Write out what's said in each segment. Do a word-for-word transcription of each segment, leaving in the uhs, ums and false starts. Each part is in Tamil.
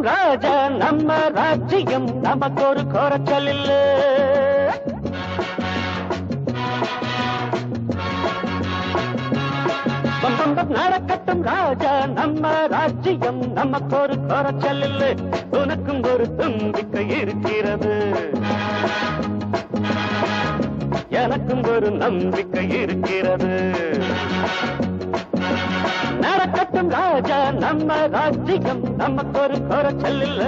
ராஜா நம்ம ராஜ்யம் நமக்கு ஒரு குறைச்சல் இல்ல. நடக்கட்டும் ராஜா நம்ம ராஜ்யம் நமக்கு ஒரு குறைச்சல் இல்ல. உனக்கும் ஒரு நம்பிக்கை இருக்கிறது, எனக்கும் ஒரு நம்பிக்கை இருக்கிறது. நடக்கட்டும் ராஜா நம்ம ராஜ்யம் நமக்கு ஒரு குறைச்சல் இல்ல.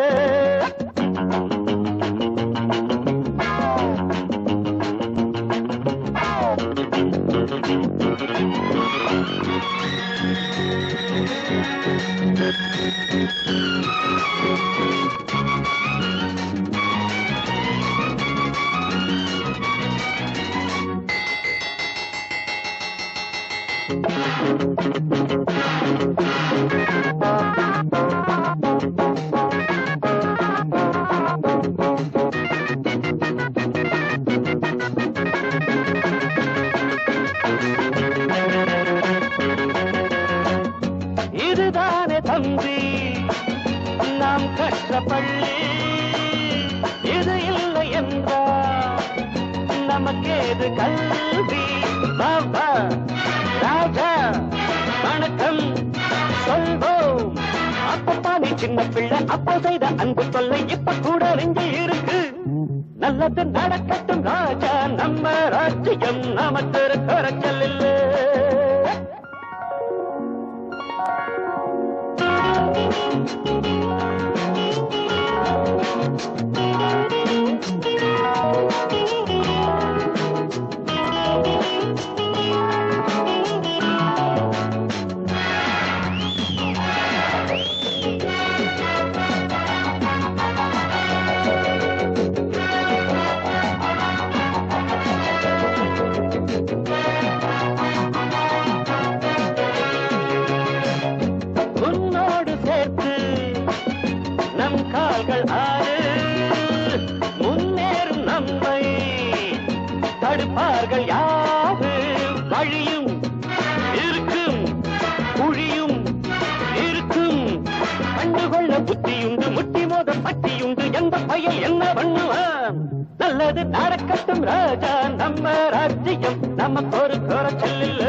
இதுதானே தம்பி நாம் கற்ற பள்ளி, இது இல்லை என்றால் நமக்கேது கல்வி. பாபா ராஜா வணக்கம் சொல்வோம். அப்பப்பா நீ சின்ன பிள்ளை, அப்போ செய்த அன்பு தொல்லை இப்ப கூட நெஞ்சு இருக்கு. நல்லது நடக்கட்டும் ராஜா நம்ம ராஜ்யம் நமக்கு ஒரு குறைச்சல் இல்லை. நம் கால்கள் ஆறு முன்னேறும் நம்மை தடுப்பார்கள் யாரு? வழியும் இருக்கும் குழியும் இருக்கும். கண்டுகொள்ள புத்தியுண்டு, முட்டி மோத பட்டியுண்டு. எந்த பையன் என்ன பண்ணுவான்? நல்லது நடக்கட்டும் ராஜா நம்ம ராஜ்யம் நமக்கு ஒரு குறைச்சல் இல்ல.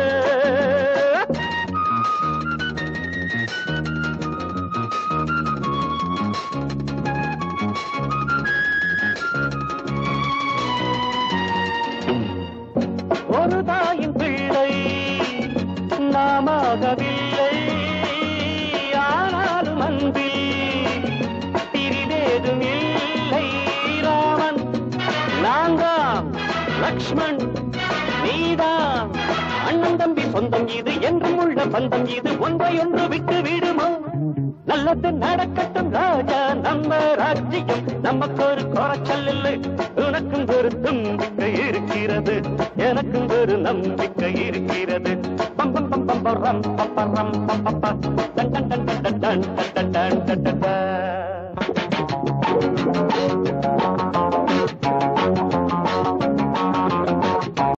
ஒரு தாயின் பிள்ளை நாமாகவில்லை, ஆனாலும் அன்பில் பிரிவேதும் இல்லை. ராமன் நான்காம், லக்ஷ்மண் நீதான். அண்ணன் தம்பி சொந்தம் இது, என்றும் உள்ள பந்தம் இது. ஒன்றை ஒன்று விட்டு விடுமோ? நல்லது நடக்கட்டும் ராஜா நம்ம ராஜ்யம் நமக்கு ஒரு குறைச்சல் இல்லை. உனக்கும் ஒரு நம்பிக்கை இருக்கிறது, எனக்கும் ஒரு நம்பிக்கை இருக்கிறது. பம் பம் பம் பம் ரம் பம் பம் ரம் பம் பம் டன் டன் டன் டன் டன்.